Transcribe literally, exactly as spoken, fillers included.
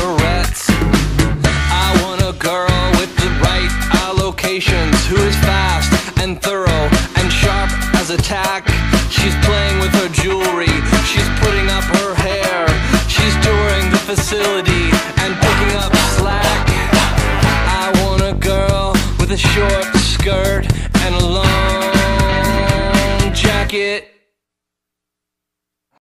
cigarettes. I want a girl with the right allocations, who is fast and thorough and sharp as a tack. She's playing with her jewelry, she's putting up her hair, she's touring the facility and picking up slack. I want a girl with a short skirt and a long jacket.